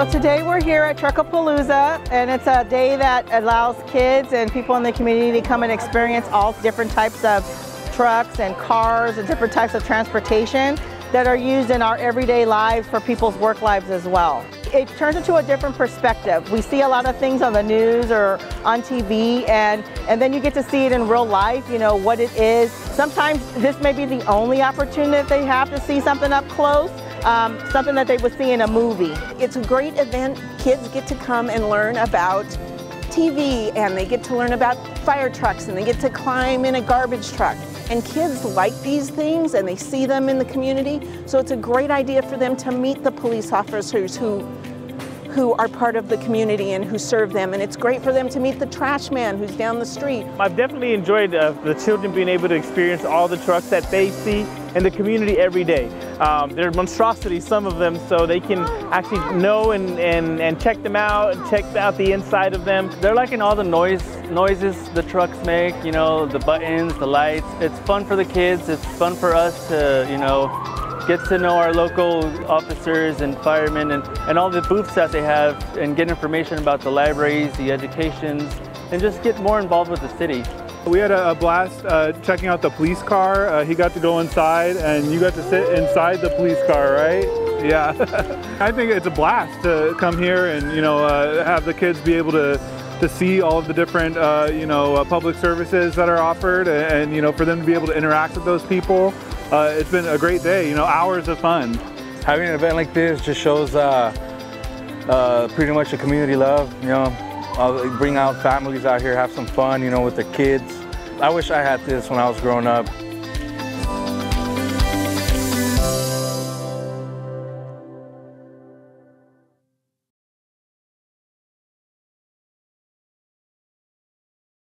Well, today we're here at Truck-A-Palooza, and it's a day that allows kids and people in the community to come and experience all different types of trucks and cars and different types of transportation that are used in our everyday lives for people's work lives as well. It turns into a different perspective. We see a lot of things on the news or on TV, and then you get to see it in real life, you know, what it is. Sometimes this may be the only opportunity that they have to see something up close. Something that they would see in a movie. It's a great event. Kids get to come and learn about TV, and they get to learn about fire trucks, and they get to climb in a garbage truck. And kids like these things, and they see them in the community, so it's a great idea for them to meet the police officers who are part of the community and who serve them. And it's great for them to meet the trash man who's down the street. I've definitely enjoyed the children being able to experience all the trucks that they see in the community every day. They're monstrosities, some of them, so they can actually know and check them out and check out the inside of them. They're liking all the noises the trucks make, you know, the buttons, the lights. It's fun for the kids, it's fun for us to, you know, get to know our local officers and firemen and all the booths that they have, and get information about the libraries, the educations, and just get more involved with the city. We had a blast checking out the police car. He got to go inside, and you got to sit inside the police car, right? Yeah. I think it's a blast to come here and, you know, have the kids be able to see all of the different, you know, public services that are offered, and, you know, for them to be able to interact with those people. It's been a great day, you know, hours of fun. Having an event like this just shows pretty much a community love, you know. Bring out families out here, have some fun, you know, with the kids. I wish I had this when I was growing up.